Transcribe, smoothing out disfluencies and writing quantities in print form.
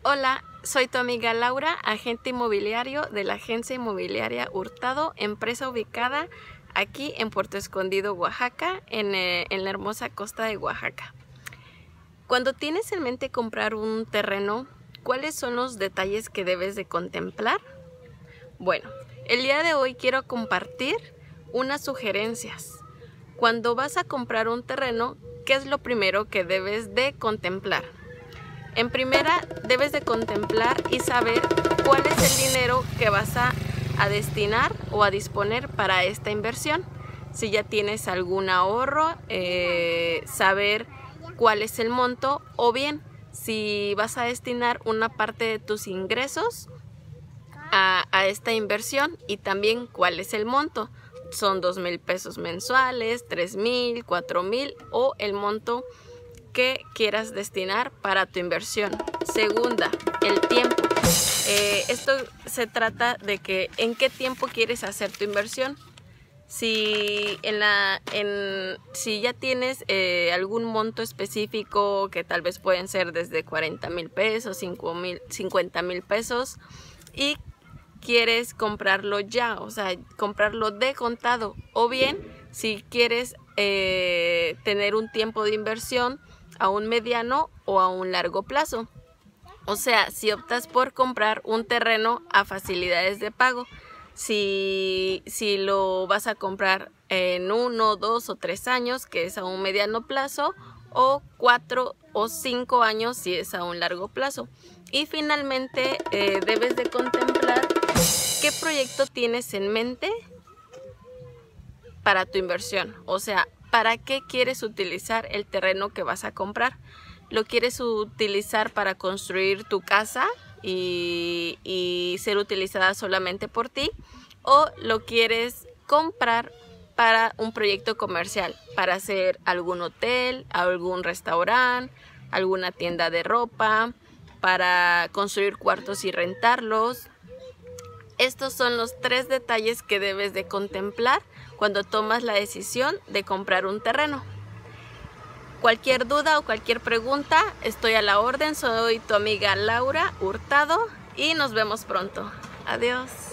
Hola, soy tu amiga Laura, agente inmobiliario de la agencia inmobiliaria Hurtado, empresa ubicada aquí en Puerto Escondido, Oaxaca, en la hermosa costa de Oaxaca. Cuando tienes en mente comprar un terreno, ¿cuáles son los detalles que debes de contemplar? Bueno, el día de hoy quiero compartir unas sugerencias. Cuando vas a comprar un terreno, ¿qué es lo primero que debes de contemplar? En primera, debes de contemplar y saber cuál es el dinero que vas a destinar o a disponer para esta inversión. Si ya tienes algún ahorro, saber cuál es el monto, o bien si vas a destinar una parte de tus ingresos a esta inversión y también cuál es el monto. Son 2,000 pesos mensuales, 3,000, 4,000 o el monto que quieras destinar para tu inversión. Segunda, el tiempo. Esto se trata de que en qué tiempo quieres hacer tu inversión. Si ya tienes algún monto específico, que tal vez pueden ser desde 40,000 pesos, 50,000 pesos, y quieres comprarlo ya, o sea, comprarlo de contado, o bien si quieres tener un tiempo de inversión a un mediano o a un largo plazo. O sea, si optas por comprar un terreno a facilidades de pago, si lo vas a comprar en 1, 2 o 3 años, que es a un mediano plazo, o 4 o 5 años si es a un largo plazo. Y finalmente debes de contemplar qué proyecto tienes en mente para tu inversión. O sea, ¿para qué quieres utilizar el terreno que vas a comprar? ¿Lo quieres utilizar para construir tu casa y ser utilizada solamente por ti? ¿O lo quieres comprar para un proyecto comercial? Para hacer algún hotel, algún restaurante, alguna tienda de ropa, para construir cuartos y rentarlos. Estos son los 3 detalles que debes de contemplar cuando tomas la decisión de comprar un terreno. Cualquier duda o cualquier pregunta, estoy a la orden. Soy tu amiga Laura Hurtado y nos vemos pronto. Adiós.